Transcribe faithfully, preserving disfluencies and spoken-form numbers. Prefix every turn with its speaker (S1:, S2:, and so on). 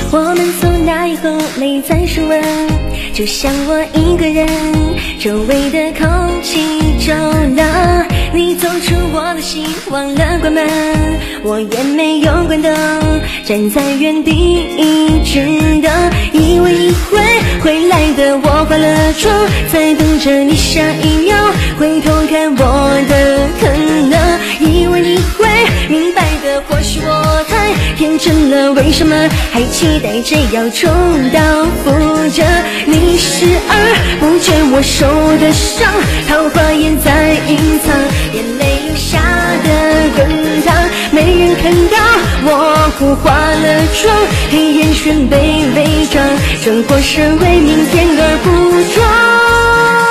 S1: 我们从那以后没再说问，就像我一个人，周围的空气重了，你走出我的心，忘了关门，我也没有关灯，站在原地一直等，以为你会回来的，我化了妆，在等着你下一秒回头看我的可能，以为你会明白的，或许我太天真了，为什么还期待着要重蹈覆辙？你视而不见我受的伤，桃花也在隐藏，眼泪流下的滚烫，没人看到我哭化了妆，黑眼圈被伪装，生活是为明天而补妆。